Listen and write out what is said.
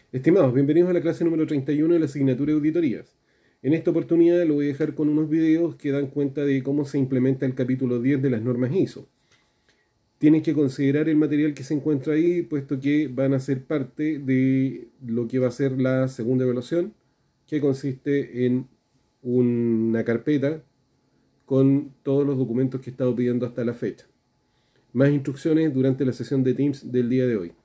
Estimados, bienvenidos a la clase número 31 de la asignatura de auditorías. En esta oportunidad lo voy a dejar con unos videos que dan cuenta de cómo se implementa el capítulo 10 de las normas ISO. Tienes que considerar el material que se encuentra ahí, puesto que van a ser parte de lo que va a ser la segunda evaluación, que consiste en una carpeta con todos los documentos que he estado pidiendo hasta la fecha. Más instrucciones durante la sesión de Teams del día de hoy.